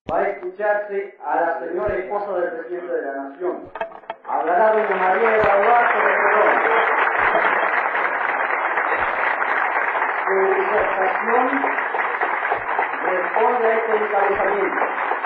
va a escucharse a la señora esposa del presidente de la Nación. Hablará doña María de la Duarte de Perón. Su disertación responde a este encabezamiento: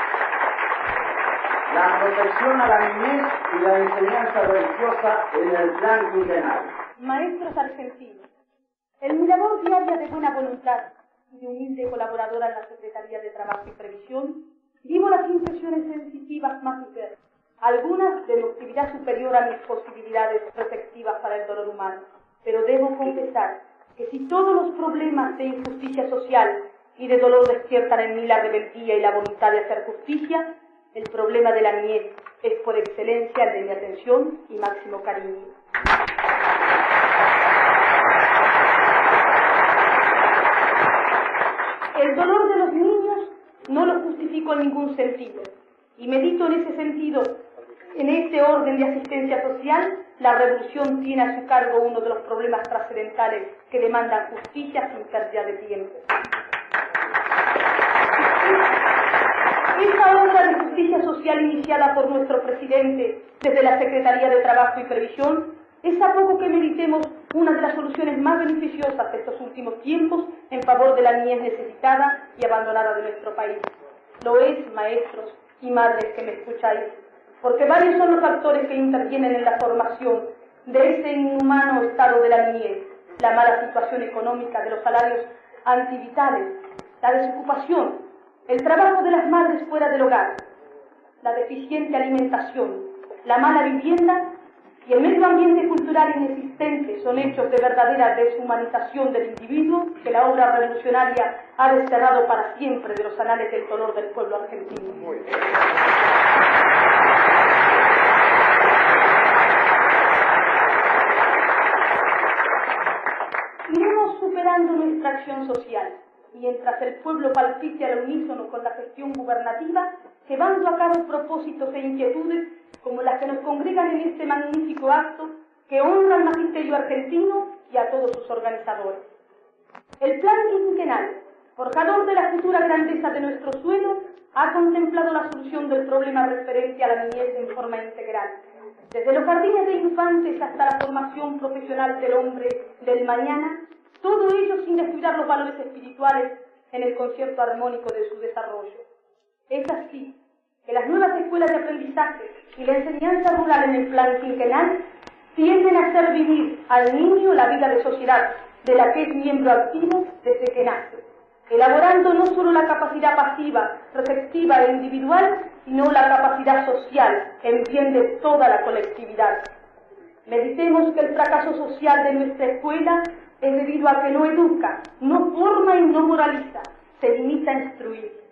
la protección a la niñez y la enseñanza religiosa en el plan quinquenal. Maestros argentinos, el mirador diaria de buena voluntad y de humilde colaboradora en la Secretaría de Trabajo y Previsión, vivo las impresiones sensitivas más diversas, algunas de noctividad superior a mis posibilidades respectivas para el dolor humano, pero debo confesar que si todos los problemas de injusticia social y de dolor despiertan en mí la rebeldía y la voluntad de hacer justicia, el problema de la niñez es por excelencia el de mi atención y máximo cariño. El dolor de los niños no lo justifico en ningún sentido, y medito en ese sentido, en este orden de asistencia social, la revolución tiene a su cargo uno de los problemas trascendentales que demandan justicia sin pérdida de tiempo. Esa obra de justicia social iniciada por nuestro presidente desde la Secretaría de Trabajo y Previsión es a poco que meditemos una de las soluciones más beneficiosas de estos últimos tiempos en favor de la niñez necesitada y abandonada de nuestro país. Lo es, maestros y madres que me escucháis, porque varios son los factores que intervienen en la formación de ese inhumano estado de la niñez: la mala situación económica de los salarios antivitales, la desocupación, el trabajo de las madres fuera del hogar, la deficiente alimentación, la mala vivienda y el medio ambiente cultural inexistente son hechos de verdadera deshumanización del individuo que la obra revolucionaria ha desterrado para siempre de los anales del dolor del pueblo argentino. Iremos superando nuestra acción social, mientras el pueblo palpite al unísono con la gestión gubernativa, llevando a cabo propósitos e inquietudes como las que nos congregan en este magnífico acto que honra al magisterio argentino y a todos sus organizadores. El plan quinquenal, forjador de la futura grandeza de nuestro suelo, ha contemplado la solución del problema referente a la niñez en forma integral, desde los jardines de infantes hasta la formación profesional del hombre del mañana, todo ello sin descuidar los valores espirituales en el concierto armónico de su desarrollo. Es así que las nuevas escuelas de aprendizaje y la enseñanza rural en el plan quinquenal tienden a hacer vivir al niño la vida de sociedad de la que es miembro activo desde que nace, elaborando no solo la capacidad pasiva, receptiva e individual, sino la capacidad social en bien de toda la colectividad. Meditemos que el fracaso social de nuestra escuela es debido a que no educa, no forma y no moraliza, se limita a instruir.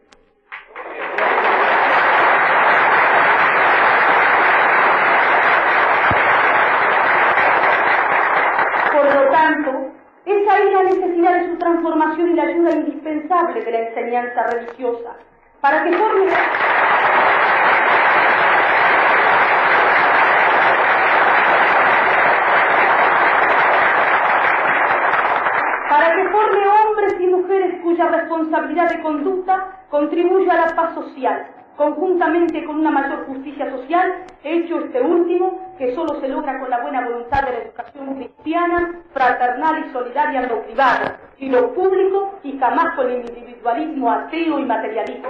Por lo tanto, es ahí la necesidad de su transformación y la ayuda indispensable de la enseñanza religiosa, para que forme hombres y mujeres cuya responsabilidad de conducta contribuya a la paz social, conjuntamente con una mayor justicia social, hecho este último que solo se logra con la buena voluntad de la educación cristiana, fraternal y solidaria en lo privado, y lo público, y jamás con el individualismo ateo y materialista.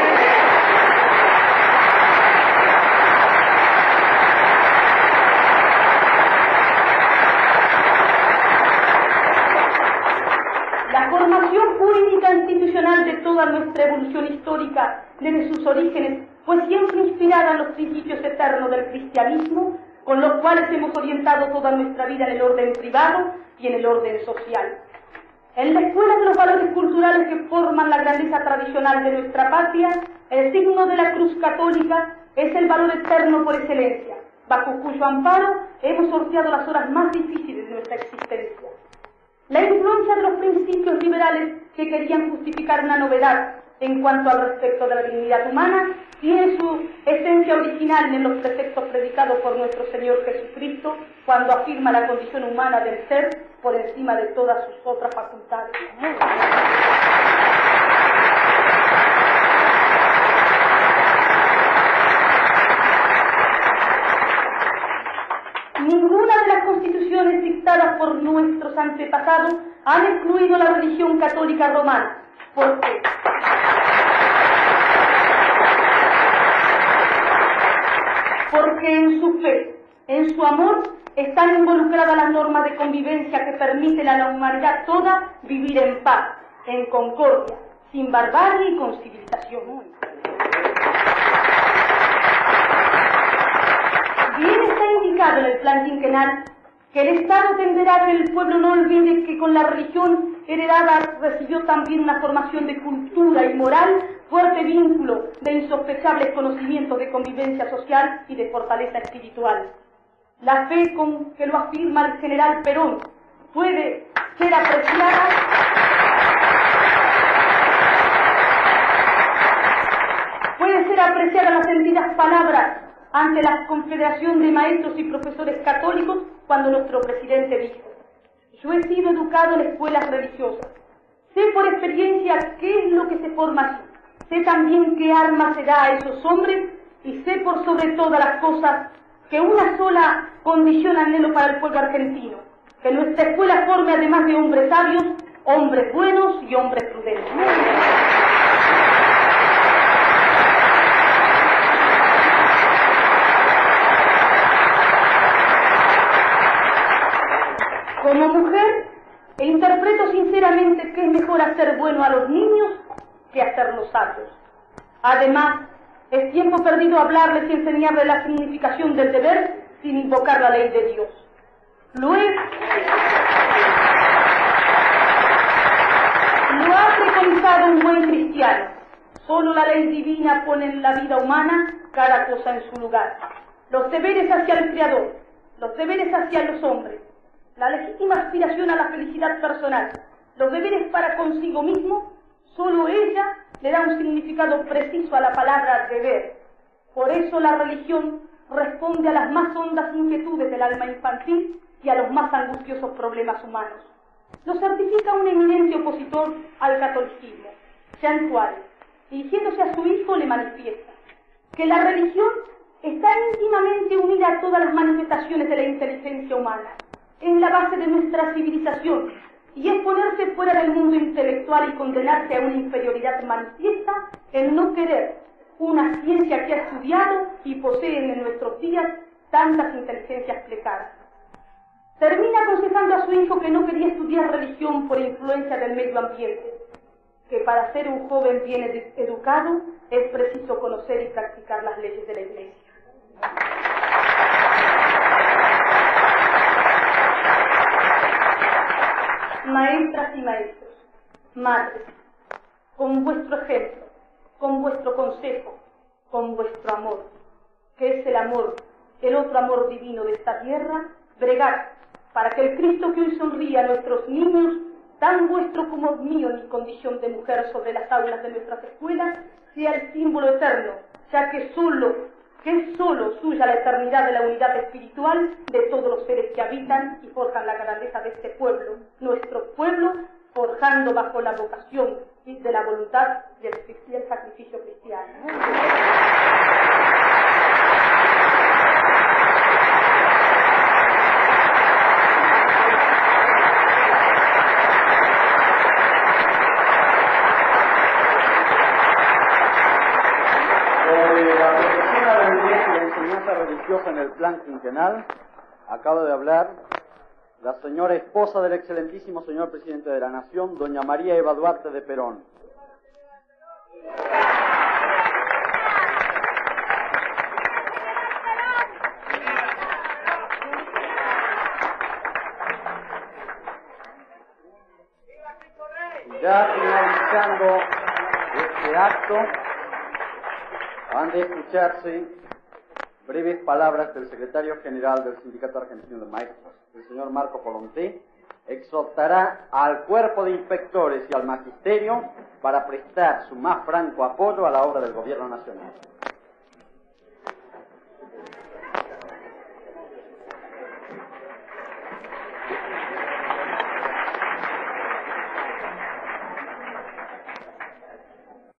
La formación jurídica institucional de toda nuestra evolución histórica desde sus orígenes fue siempre inspirada en los principios eternos del cristianismo, con los cuales hemos orientado toda nuestra vida en el orden privado y en el orden social. En la escuela de los valores culturales que forman la grandeza tradicional de nuestra patria, el signo de la cruz católica es el valor eterno por excelencia, bajo cuyo amparo hemos sorteado las horas más difíciles de nuestra existencia. La influencia de los principios liberales que querían justificar una novedad en cuanto al respecto de la dignidad humana tiene su esencia original en los preceptos predicados por nuestro Señor Jesucristo cuando afirma la condición humana del ser por encima de todas sus otras facultades. antepasados han excluido la religión católica romana. ¿Por qué? Porque en su fe, en su amor, están involucradas las normas de convivencia que permiten a la humanidad toda vivir en paz, en concordia, sin barbarie y con civilización única. Bien está indicado en el plan quinquenal que el Estado tenderá a que el pueblo no olvide que con la religión heredada recibió también una formación de cultura y moral, fuerte vínculo de insospechables conocimientos de convivencia social y de fortaleza espiritual. La fe con que lo afirma el general Perón puede ser apreciada las sentidas palabras ante la Confederación de Maestros y Profesores Católicos cuando nuestro presidente dijo: yo he sido educado en escuelas religiosas, sé por experiencia qué es lo que se forma allí, sé también qué arma se da a esos hombres y sé por sobre todas las cosas que una sola condición anhelo para el pueblo argentino, que nuestra escuela forme además de hombres sabios, hombres buenos y hombres prudentes. Como mujer, interpreto sinceramente que es mejor hacer bueno a los niños que hacerlos sabios. Además, es tiempo perdido hablarles y enseñarles la significación del deber sin invocar la ley de Dios. Lo ha preconizado un buen cristiano. Solo la ley divina pone en la vida humana cada cosa en su lugar. Los deberes hacia el Creador, los deberes hacia los hombres, la legítima aspiración a la felicidad personal, los deberes para consigo mismo, solo ella le da un significado preciso a la palabra deber. Por eso la religión responde a las más hondas inquietudes del alma infantil y a los más angustiosos problemas humanos. Lo certifica un eminente opositor al catolicismo, Jean Suárez, dirigiéndose a su hijo le manifiesta que la religión está íntimamente unida a todas las manifestaciones de la inteligencia humana, es la base de nuestra civilización, y es ponerse fuera del mundo intelectual y condenarse a una inferioridad manifiesta el no querer una ciencia que ha estudiado y poseen en nuestros días tantas inteligencias plegadas. Termina aconsejando a su hijo que no quería estudiar religión por influencia del medio ambiente, que para ser un joven bien educado es preciso conocer y practicar las leyes de la Iglesia. Maestras y maestros, madres, con vuestro ejemplo, con vuestro consejo, con vuestro amor, que es el amor, el otro amor divino de esta tierra, bregad para que el Cristo que hoy sonríe a nuestros niños, tan vuestro como mío en mi condición de mujer sobre las aulas de nuestras escuelas, sea el símbolo eterno, ya que es solo suya la eternidad de la unidad espiritual de todos los seres que habitan y forjan la grandeza de este pueblo, nuestro pueblo, forjando bajo la vocación de la voluntad y el sacrificio cristiano. Religiosa en el plan quinquenal, acaba de hablar la señora esposa del excelentísimo señor presidente de la Nación, doña María Eva Duarte de Perón. Ya finalizando este acto, han de escucharse breves palabras del secretario general del Sindicato Argentino de Maestros, el señor Marco Colonté, exhortará al cuerpo de inspectores y al magisterio para prestar su más franco apoyo a la obra del Gobierno Nacional.